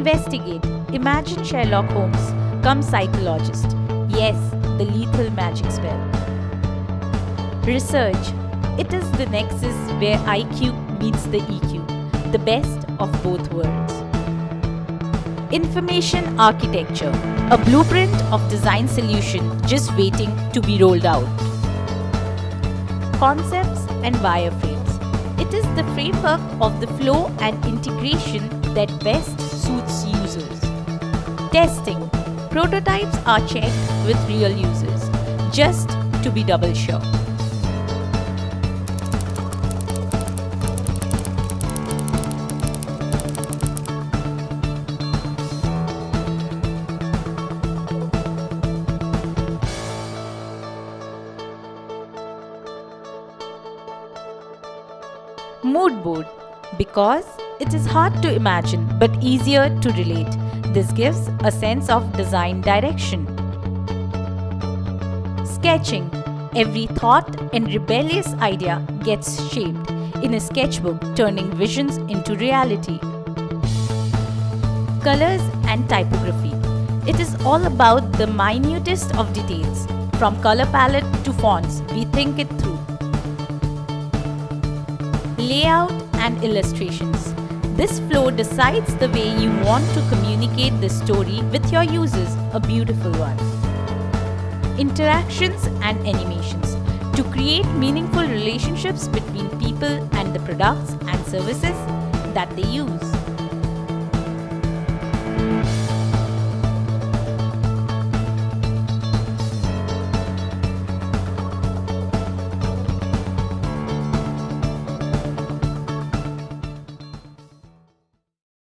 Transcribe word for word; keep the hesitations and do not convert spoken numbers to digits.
Investigate. Imagine Sherlock Holmes come psychologist. Yes, the lethal magic spell. Research. It is the nexus where I Q meets the E Q, the best of both worlds. Information architecture, a blueprint of design solution just waiting to be rolled out. Concepts and wireframes. It is the framework of the flow and integration that best suits users. Testing. Prototypes are checked with real users, just to be double sure. Mood board, because it is hard to imagine but easier to relate. This gives a sense of design direction. Sketching. Every thought and rebellious idea gets shaped in a sketchbook, turning visions into reality. Colors and typography. It is all about the minutest of details. From color palette to fonts, we think it through. Layout and illustrations. This flow decides the way you want to communicate the story with your users, a beautiful one. Interactions and animations. To create meaningful relationships between people and the products and services that they use.